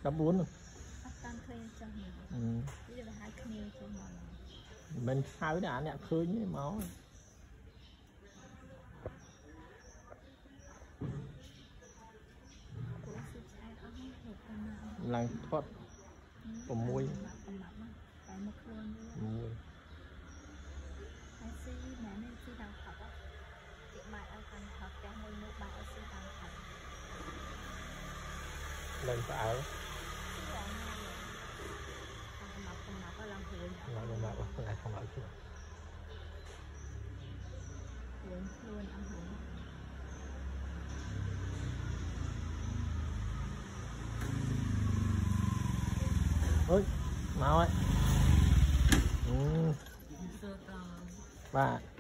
đắp bốn rồi mình sao đã nè khơi như máu làng thoát của môi lên phải lại không lại chưa ơi mau ấy ba